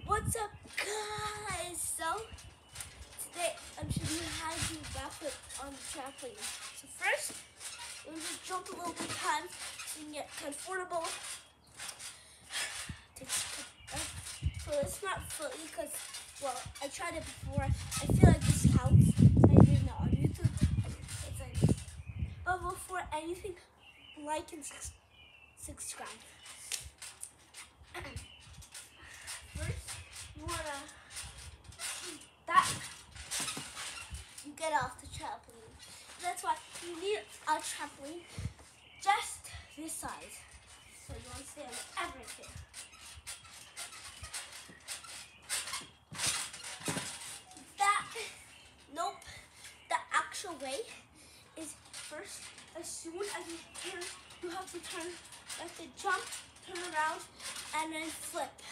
What's up, guys? So today I'm showing you how to do backflip on the trampoline. So first, you just jump a little bit time so you can get comfortable. So it's not fully because, well, I tried it before. I feel like this counts. I didn't know on YouTube. It's like this. But before anything, like and subscribe. First, you wanna you get off the trampoline. That's why you need a trampoline just this size. So you want to stand everything. The actual way is first, as soon as you turn, you have to turn, like to jump, turn around, and then flip.